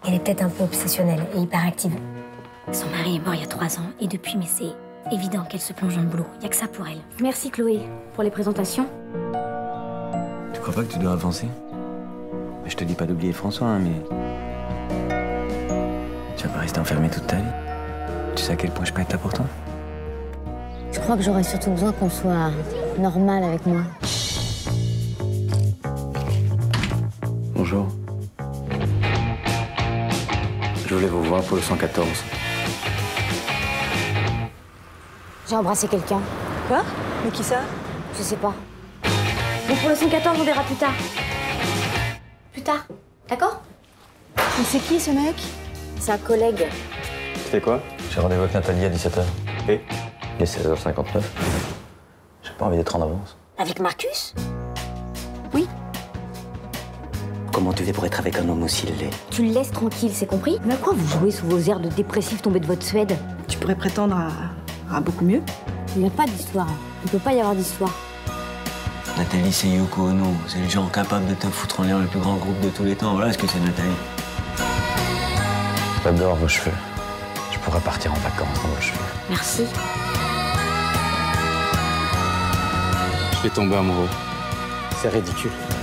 Elle est peut-être un peu obsessionnelle et hyperactive. Son mari est mort il y a 3 ans, et depuis, mais c'est évident qu'elle se plonge dans le boulot. Il n'y a que ça pour elle. Merci Chloé, pour les présentations. Tu crois pas que tu dois avancer? Je te dis pas d'oublier François, hein, mais... Tu vas pas rester enfermé toute ta vie. Tu sais à quel point je peux être là pour toi? Je crois que j'aurais surtout besoin qu'on soit normal avec moi. Bonjour. Je voulais vous voir pour le 114. J'ai embrassé quelqu'un. Quoi? Mais qui ça? Je sais pas. Bon, pour le 114, on verra plus tard. Plus tard, d'accord? Mais c'est qui ce mec? C'est un collègue. C'était quoi? J'ai rendez-vous avec Nathalie à 17h. Et? Il est 16h59. J'ai pas envie d'être en avance. Avec Marcus? Oui. Comment tu fais pour être avec un homme aussi laid? Tu le laisses tranquille, c'est compris? Mais à quoi vous jouez sous vos airs de dépressif tombés de votre Suède? Tu pourrais prétendre à beaucoup mieux. Il n'y a pas d'histoire. Il ne peut pas y avoir d'histoire. Nathalie, c'est Yoko Ono. C'est le genre capable de te foutre en l'air le plus grand groupe de tous les temps. Voilà ce que c'est, Nathalie. J'adore vos cheveux. Je pourrais partir en vacances dans vos cheveux. Merci. Je vais tomber amoureux. C'est ridicule.